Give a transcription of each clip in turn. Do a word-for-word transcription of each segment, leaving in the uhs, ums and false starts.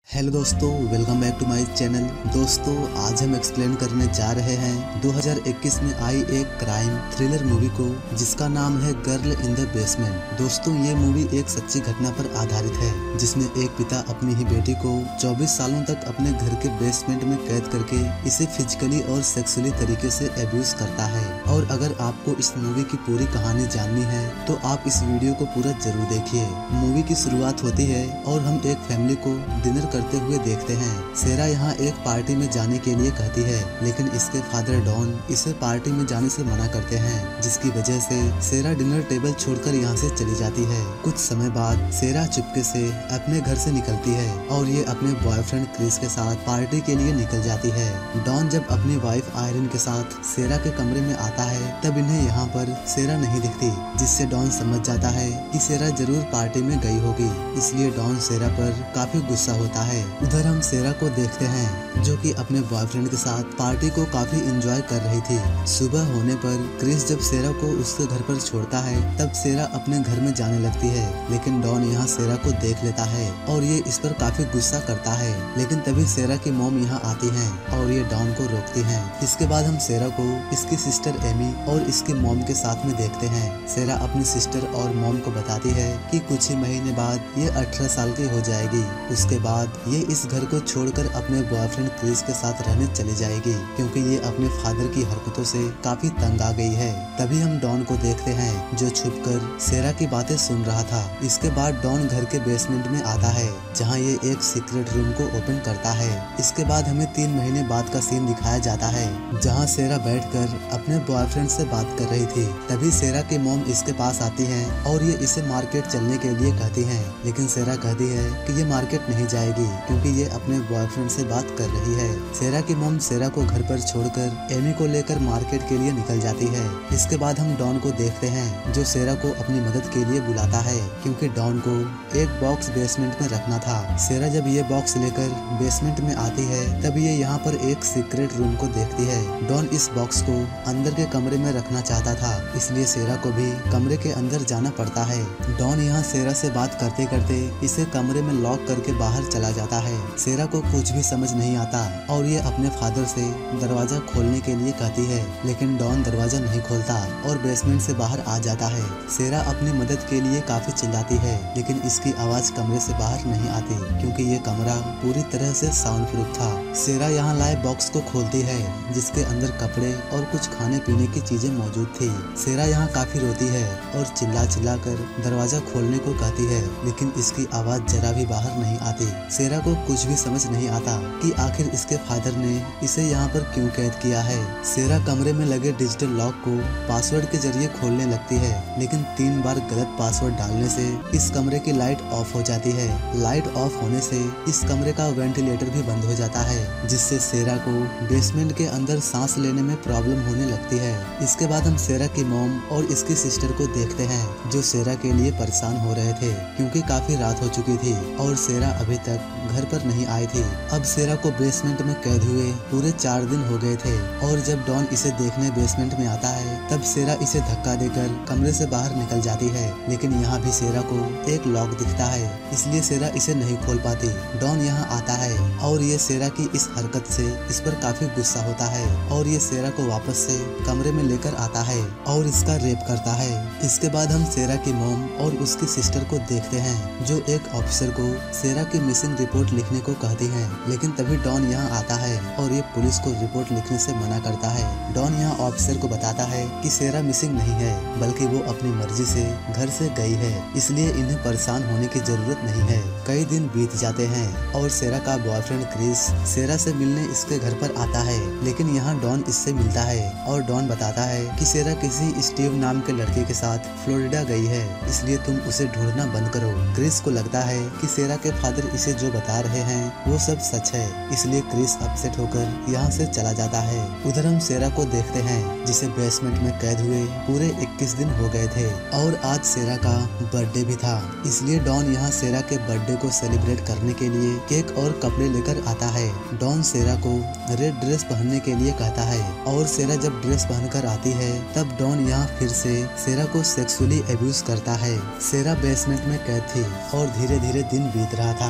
Hello दोस्तों, welcome back to my channel. दोस्तों, आज हम एक्सप्लेन करने जा रहे हैं दो हज़ार इक्कीस में आई एक क्राइम थ्रिलर मूवी को जिसका नाम है गर्ल इन द बेसमेंट। दोस्तों, ये मूवी एक सच्ची घटना पर आधारित है जिसमें एक पिता अपनी ही बेटी को चौबीस सालों तक अपने घर के बेसमेंट में कैद करके इसे फिजिकली और सेक्सुअली तरीके से एब्यूज करता है। और अगर आपको इस मूवी की पूरी कहानी जाननी है तो आप इस वीडियो को पूरा जरूर देखिए। मूवी की शुरुआत होती है और हम एक फैमिली को डिनर करते हुए देखते हैं। सेरा यहाँ एक पार्टी में जाने के लिए कहती है, लेकिन इसके फादर डॉन इसे पार्टी में जाने से मना करते हैं, जिसकी वजह से सेरा डिनर टेबल छोड़कर यहाँ से चली जाती है। कुछ समय बाद सेरा चुपके से अपने घर से निकलती है और ये अपने बॉयफ्रेंड क्रिस के साथ पार्टी के लिए निकल जाती है। डॉन जब अपनी वाइफ आयरन के साथ सेरा के कमरे में आता है तब इन्हें यहाँ पर सेरा नहीं दिखती, जिससे डॉन समझ जाता है कि सेरा जरूर पार्टी में गई होगी। इसलिए डॉन सेरा पर काफी गुस्सा होता है। उधर हम सेरा को देखते हैं जो कि अपने बॉयफ्रेंड के साथ पार्टी को काफी एंजॉय कर रही थी। सुबह होने पर क्रिस जब सेरा को उसके घर पर छोड़ता है तब सेरा अपने घर में जाने लगती है, लेकिन डॉन यहाँ सेरा को देख लेता है और ये इस पर काफी गुस्सा करता है। लेकिन तभी सेरा की मॉम यहाँ आती है और ये डॉन को रोकती है। इसके बाद हम सेरा को इसकी सिस्टर एमी और इसकी मॉम के साथ में देखते हैं। सेरा अपनी सिस्टर और मॉम को बताती है कि कुछ ही महीने बाद ये अठारह साल की हो जाएगी। उसके बाद ये इस घर को छोड़कर अपने बॉयफ्रेंड क्रिस के साथ रहने चली जाएगी, क्योंकि ये अपने फादर की हरकतों से काफी तंग आ गई है। तभी हम डॉन को देखते हैं जो छुपकर सेरा की बातें सुन रहा था। इसके बाद डॉन घर के बेसमेंट में आता है जहाँ ये एक सीक्रेट रूम को ओपन करता है। इसके बाद हमें तीन महीने बाद का सीन दिखाया जाता है जहाँ सेरा बैठकर अपने बॉयफ्रेंड से बात कर रही थी। तभी सेरा की मॉम इसके पास आती है और ये इसे मार्केट चलने के लिए कहती है, लेकिन सेरा कहती है कि ये मार्केट नहीं जाएगी क्योंकि ये अपने बॉयफ्रेंड से बात कर रही है। सेरा की मॉम सेरा को घर पर छोड़कर एमी को लेकर मार्केट के लिए निकल जाती है। इसके बाद हम डॉन को देखते हैं जो सेरा को अपनी मदद के लिए बुलाता है, क्योंकि डॉन को एक बॉक्स बेसमेंट में रखना था। सेरा जब ये बॉक्स लेकर बेसमेंट में आती है तब ये यहाँ पर एक सीक्रेट रूम को देखती है। डॉन इस बॉक्स को अंदर के कमरे में रखना चाहता था, इसलिए सेरा को भी कमरे के अंदर जाना पड़ता है। डॉन यहाँ सेरा से बात करते करते इसे कमरे में लॉक करके बाहर चला जाता है। सेरा को कुछ भी समझ नहीं आता और ये अपने फादर से दरवाजा खोलने के लिए कहती है, लेकिन डॉन दरवाजा नहीं खोलता और बेसमेंट से बाहर आ जाता है। सेरा अपनी मदद के लिए काफी चिल्लाती है, लेकिन इसकी आवाज कमरे से बाहर नहीं आती क्योंकि ये कमरा पूरी तरह से साउंड प्रूफ था। सेरा यहाँ लाए बॉक्स को खोलती है जिसके अंदर कपड़े और कुछ खाने पीने की चीजें मौजूद थी। सेरा यहाँ काफी रोती है और चिल्ला चिल्ला कर दरवाजा खोलने को कहती है, लेकिन इसकी आवाज जरा भी बाहर नहीं आती। सेरा को कुछ भी समझ नहीं आता कि आखिर इसके फादर ने इसे यहाँ पर क्यों कैद किया है। सेरा कमरे में लगे डिजिटल लॉक को पासवर्ड के जरिए खोलने लगती है, लेकिन तीन बार गलत पासवर्ड डालने से इस कमरे की लाइट ऑफ हो जाती है। लाइट ऑफ होने से इस कमरे का वेंटिलेटर भी बंद हो जाता है, जिससे सेरा को बेसमेंट के अंदर सांस लेने में प्रॉब्लम होने लगती है। इसके बाद हम सेरा की मॉम और इसकी सिस्टर को देखते हैं जो सेरा के लिए परेशान हो रहे थे क्योंकि काफी रात हो चुकी थी और सेरा अभी तक घर पर नहीं आई थी। अब सेरा को बेसमेंट में कैद हुए पूरे चार दिन हो गए थे और जब डॉन इसे देखने बेसमेंट में आता है तब सेरा इसे धक्का देकर कमरे से बाहर निकल जाती है, लेकिन यहाँ भी सेरा को एक लॉक दिखता है, इसलिए सेरा इसे नहीं खोल पाती। डॉन यहाँ आता है और ये सेरा की इस हरकत से इस पर काफी गुस्सा होता है और ये सेरा को वापस से कमरे में लेकर आता है और इसका रेप करता है। इसके बाद हम सेरा की मॉम और उसकी सिस्टर को देखते हैं जो एक ऑफिसर को सेरा की मिसिंग रिपोर्ट लिखने को कहती है, लेकिन तभी डॉन यहाँ आता है और ये पुलिस को रिपोर्ट लिखने से मना करता है। डॉन यहाँ ऑफिसर को बताता है कि सेरा मिसिंग नहीं है बल्कि वो अपनी मर्जी से घर से गई है, इसलिए इन्हें परेशान होने की जरूरत नहीं है। कई दिन बीत जाते हैं और सेरा का बॉयफ्रेंड क्रिस सेरा से मिलने इसके घर पर आता है, लेकिन यहाँ डॉन इससे मिलता है और डॉन बताता है कि सेरा किसी स्टीव नाम के लड़के के साथ फ्लोरिडा गई है, इसलिए तुम उसे ढूंढना बंद करो। क्रिस को लगता है कि सेरा के फादर इसे जो बता रहे हैं वो सब सच है, इसलिए क्रिस अपसेट होकर यहाँ से चला जाता है। उधर हम सेरा को देखते हैं जिसे बेसमेंट में कैद हुए पूरे इक्कीस दिन हो गए थे और आज सेरा का बर्थडे भी था, इसलिए डॉन यहाँ सेरा के बर्थडे को सेलिब्रेट करने के लिए केक और कपड़े लेकर आता है। डॉन सेरा को रेड ड्रेस पहनने के लिए कहता है और सेरा जब ड्रेस पहनकर आती है तब डॉन यहाँ फिर से सेरा को सेक्सुअली एब्यूज करता है। सेरा बेसमेंट में कैद थी और धीरे धीरे दिन बीत रहा था। इसके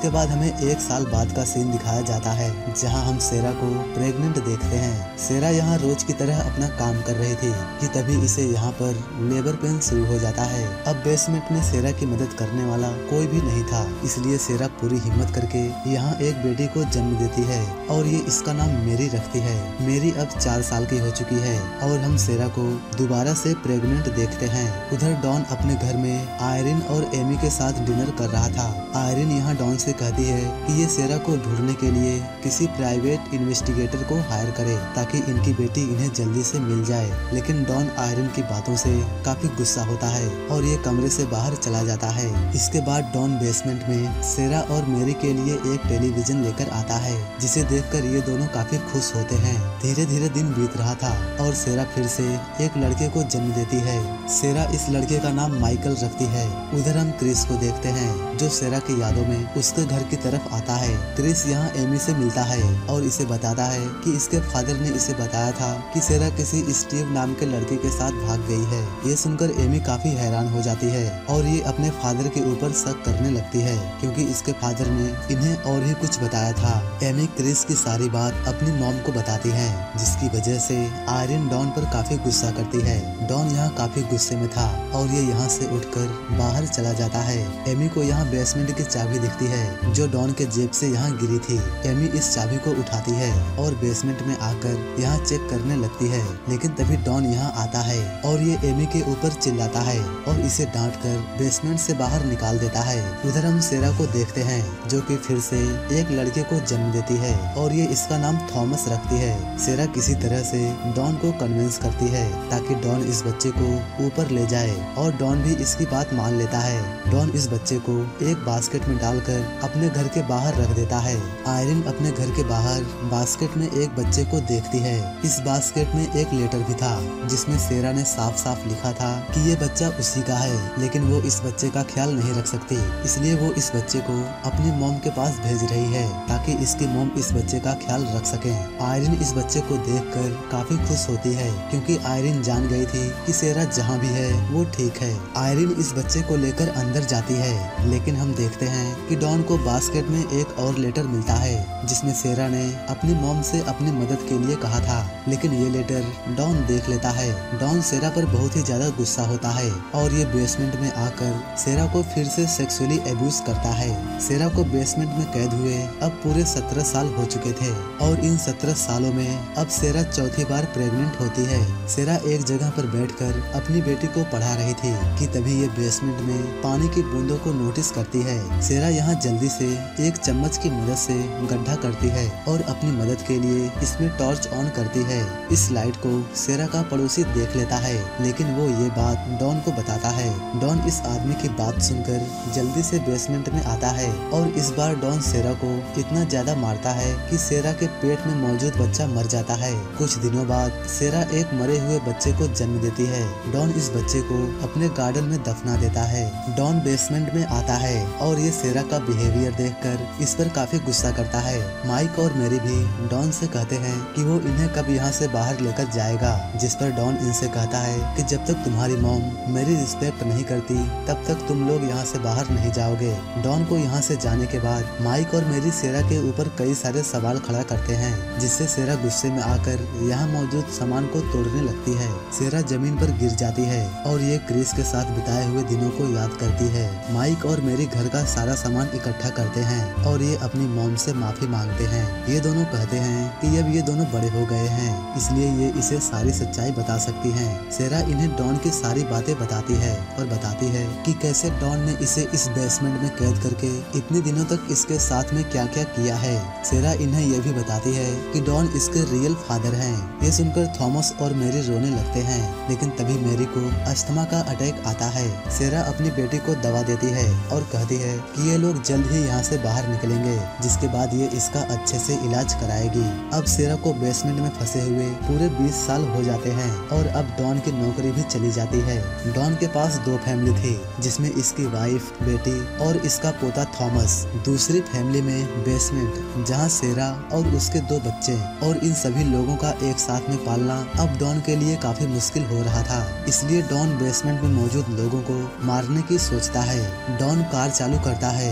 इसके बाद हमें एक साल बाद का सीन दिखाया जाता है जहां हम सेरा को प्रेग्नेंट देखते हैं। सेरा यहाँ रोज की तरह अपना काम कर रही थी कि तभी इसे यहाँ पर लेबर पेन शुरू हो जाता है। अब बेसमेंट में सेरा की मदद करने वाला कोई भी नहीं था, इसलिए सेरा पूरी हिम्मत करके यहाँ एक बेटी को जन्म देती है और ये इसका नाम मेरी रखती है। मेरी अब चार साल की हो चुकी है और हम सेरा को दोबारा से प्रेग्नेंट देखते हैं। उधर डॉन अपने घर में आयरिन और एमी के साथ डिनर कर रहा था। आयरिन यहाँ डॉन से कहती है कि ये सेरा को ढूंढने के लिए किसी प्राइवेट इन्वेस्टिगेटर को हायर करे ताकि इनकी बेटी इन्हें जल्दी से मिल जाए, लेकिन डॉन आयरिन की बातों से काफी गुस्सा होता है और ये कमरे से बाहर चला जाता है। इसके बाद डॉन बेसमेंट में सेरा और मेरी के लिए एक टेलीविजन लेकर आता है, जिसे देखकर ये दोनों काफी खुश होते हैं। धीरे धीरे दिन बीत रहा था और सेरा फिर से एक लड़के को जन्म देती है। सेरा इस लड़के का नाम माइकल रखती है। उधर हम क्रिस को देखते हैं जो सेरा की यादों में उसके घर की तरफ आता है। क्रिस यहाँ एमी से मिलता है और इसे बताता है कि इसके फादर ने इसे बताया था कि सेरा किसी स्टीव नाम के लड़के के साथ भाग गई है। ये सुनकर एमी काफी हैरान हो जाती है और ये अपने फादर के ऊपर शक करने लगती है क्योंकि इसके फादर ने इन्हें और ही कुछ बताया था। एमी क्रिस की सारी बात अपनी मॉम को बताती है, जिसकी वजह से आयरिन डॉन पर काफी गुस्सा करती है। डॉन यहाँ काफी गुस्से में था और ये यहाँ से उठकर बाहर चला जाता है। एमी को यहाँ बेसमेंट की चाबी दिखती है जो डॉन के जेब से यहाँ गिरी थी। एमी इस चाबी को उठाती है और बेसमेंट में आकर यहाँ चेक करने लगती है, लेकिन तभी डॉन यहाँ आता है और ये एमी के ऊपर चिल्लाता है और इसे डांट कर बेसमेंट से बाहर निकाल देता है। उधर हम सेरा को देखते हैं जो कि फिर से एक लड़के को जन्म देती है और ये इसका नाम थॉमस रखती है। सेरा किसी तरह से डॉन को कन्विंस करती है ताकि डॉन इस बच्चे को ऊपर ले जाए और डॉन भी इसकी बात मान लेता है। डॉन इस बच्चे को एक बास्केट में डालकर अपने घर के बाहर रख देता है। आयरिन अपने घर के बाहर बास्केट में एक बच्चे को देखती है। इस बास्केट में एक लेटर भी था जिसमें सेरा ने साफ साफ लिखा था कि ये बच्चा उसी का है, लेकिन वो इस बच्चे का ख्याल नहीं रख सकती, इसलिए वो इस बच्चे को अपनी मॉम के पास भेज रही है ताकि इसकी मॉम इस बच्चे का ख्याल रख सके। आयरिन इस बच्चे को देखकर काफी खुश होती है क्योंकि आयरिन जान गई थी कि सेरा जहाँ भी है वो ठीक है। आयरिन इस बच्चे को लेकर अंदर जाती है, लेकिन हम देखते हैं कि डॉन को बास्केट में एक और लेटर मिलता है जिसमें सेरा ने अपनी मॉम से अपनी मदद के लिए कहा था, लेकिन ये लेटर डॉन देख लेता है। डॉन सेरा पर बहुत ही ज्यादा गुस्सा होता है और ये बेसमेंट में आकर सेरा को फिर से सेक्सुअली एब्यूज करता है। सेरा को बेसमेंट में कैद हुए अब पूरे सत्रह साल हो चुके थे और इन सत्रह सालों में अब सेरा चौथी बार प्रेग्नेंट होती है। सेरा एक जगह पर बैठकर अपनी बेटी को पढ़ा रही थी कि तभी ये बेसमेंट में पानी की बूंदों को नोटिस करती है। सेरा यहाँ जल्दी से एक चम्मच की मदद से गड्ढा करती है और अपनी मदद के लिए इसमें टॉर्च ऑन करती है। इस लाइट को सेरा का पड़ोसी देख लेता है, लेकिन वो ये बात डॉन को बताता है। डॉन इस आदमी की बात सुनकर जल्दी से बेसमेंट में आता है और इस बार डॉन सेरा को इतना ज्यादा मारता है कि सेरा के पेट में मौजूद बच्चा मर जाता है। कुछ दिनों बाद सेरा एक मरे हुए बच्चे को जन्म देती है। डॉन इस बच्चे को अपने गार्डन में दफना देता है। डॉन बेसमेंट में आता है और ये सेरा का बिहेवियर देखकर इस पर काफी गुस्सा करता है। माइक और मेरी भी डॉन से कहते हैं कि वो इन्हें कब यहाँ से बाहर लेकर जाएगा, जिस पर डॉन इनसे कहता है कि जब तक तुम्हारी मॉम मेरी रिस्पेक्ट नहीं करती तब तक तुम लोग यहाँ से बाहर नहीं जाओगे। डॉन को यहाँ से जाने के बाद माइक और मेरी सेरा के ऊपर कई सारे सवाल खड़ा करते हैं, जिससे सेरा गुस्से में आकर यहाँ मौजूद सामान को तोड़ने लगती है। सेरा जमीन पर गिर जाती है और ये क्रिस के साथ बिताए हुए दिनों को याद करती है। माइक और मेरी घर का सारा सामान इकट्ठा करते हैं और ये अपनी मॉम से माफी मांगते हैं। ये दोनों कहते हैं कि अब ये दोनों बड़े हो गए हैं, इसलिए ये इसे सारी सच्चाई बता सकती हैं। सेरा इन्हें डॉन की सारी बातें बताती है और बताती है कि कैसे डॉन ने इसे इस बेसमेंट में कैद करके इतने दिनों तक इसके साथ में क्या क्या किया है। सेरा इन्हें यह भी बताती है कि डॉन इसके रियल फादर हैं। ये सुनकर थॉमस और मेरी रोने लगते हैं, लेकिन तभी मेरी को अस्थमा का अटैक आता है। सेरा अपनी बेटी को दवा देती है और कहती है कि ये लोग जल्द ही यहाँ से बाहर निकलेंगे, जिसके बाद ये इसका अच्छे से इलाज कराएगी। अब सेरा को बेसमेंट में फंसे हुए पूरे बीस साल हो जाते हैं और अब डॉन की नौकरी भी चली जाती है। डॉन के पास दो फैमिली थी, जिसमें इसकी वाइफ, बेटी और इसका पोता थॉमस। दूसरी फैमिली में बेसमेंट, जहाँ सेरा और उसके दो बच्चे, और इन सभी लोगों का एक साथ में पालना अब डॉन के लिए काफी मुश्किल हो रहा था। इसलिए डॉन बेसमेंट में मौजूद लोगों को मारने की सोचता है। डॉन कार चालू करता है और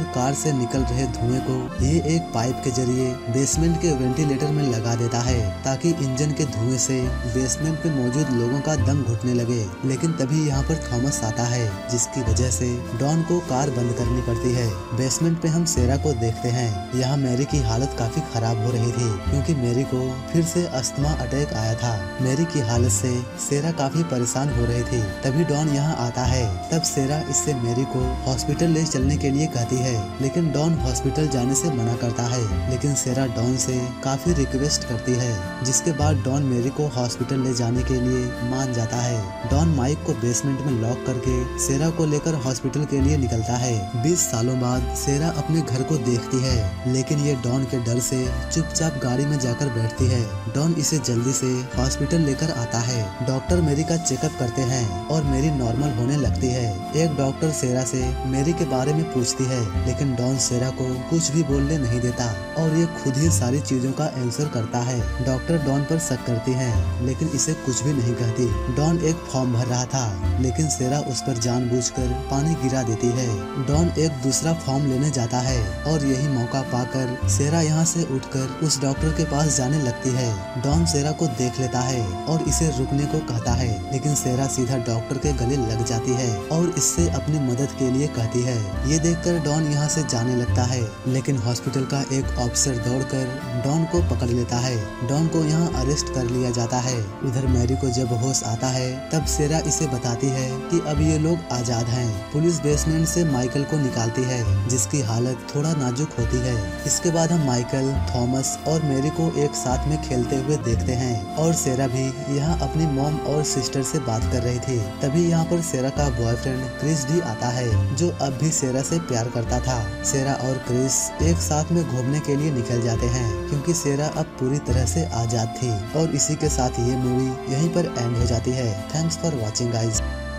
कार से निकल रहे धुएं को ये एक पाइप के जरिए बेसमेंट के वेंटिलेटर में लगा देता है ताकि इंजन के धुएं से बेसमेंट में मौजूद लोगों का दम घुटने लगे। लेकिन तभी यहाँ पर थॉमस आता है जिसकी वजह से डॉन को कार बंद करनी पड़ती है। बेसमेंट पे हम सेरा को देखते हैं। यहाँ मैरी की हालत काफी खराब हो रही थी क्योंकि मैरी को फिर से अस्थमा अटैक आया था। मैरी की हालत से सेरा काफी परेशान हो रही थी। तभी डॉन यहाँ आता है। तब सेरा इससे मैरी को हॉस्पिटल ले चलने के लिए कहती है, लेकिन डॉन हॉस्पिटल जाने से मना करता है। लेकिन सेरा डॉन से काफी रिक्वेस्ट करती है, जिसके बाद डॉन मैरी को हॉस्पिटल ले जाने के लिए मान जाता है। डॉन माइक को बेसमेंट में लॉक करके सेरा को लेकर हॉस्पिटल के लिए निकलता है। बीस सालों बाद सेरा अपने घर को देखती है, लेकिन ये डॉन के डर से चुपचाप गाड़ी में जाकर बैठती है। डॉन इसे जल्दी से हॉस्पिटल लेकर आता है। डॉक्टर मैरी का चेकअप करते हैं और मैरी नॉर्मल होने लगती है। एक डॉक्टर सेरा से मैरी के बारे में पूछती है, लेकिन डॉन सेरा को कुछ भी बोलने नहीं देता और ये खुद ही सारी चीजों का आंसर करता है। डॉक्टर डॉन पर शक करती है, लेकिन इसे कुछ भी नहीं कहती। डॉन एक फॉर्म भर रहा था, लेकिन सेरा उस पर जानबूझकर पानी गिरा देती है। डॉन एक दूसरा फॉर्म लेने जाता है और यही मौका पाकर सेरा यहाँ से उठकर उस डॉक्टर के पास जाने लगती है। डॉन सेरा को देख लेता है और इसे रुकने को कहता है, लेकिन सेरा सीधा डॉक्टर के गले लग जाती है और इससे अपनी मदद के लिए कहती है। ये देखकर डॉन यहाँ से जाने लगता है, लेकिन हॉस्पिटल का एक ऑफिसर दौड़कर डॉन को पकड़ लेता है। डॉन को यहाँ अरेस्ट कर लिया जाता है। उधर मैरी को जब होश आता है तब सेरा इसे बताती है कि अब ये लोग आजाद हैं। पुलिस बेसमेंट से माइकल को निकालती है, जिसकी हालत थोड़ा नाजुक होती है। इसके बाद हम माइकल, थॉमस और मैरी को एक साथ में खेलते हुए देखते हैं और सेरा भी यहाँ अपनी मॉम और सिस्टर से बात कर रही थी। तभी यहाँ पर सेरा का बॉयफ्रेंड क्रिस भी आता है, जो अब भी सेरा से प्यार करता था। सेरा और क्रिस एक साथ में घूमने के लिए निकल जाते हैं क्योंकि सेरा अब पूरी तरह से आजाद थी। और इसी के साथ ये मूवी यहीं पर एंड हो जाती है। Thanks for watching guys.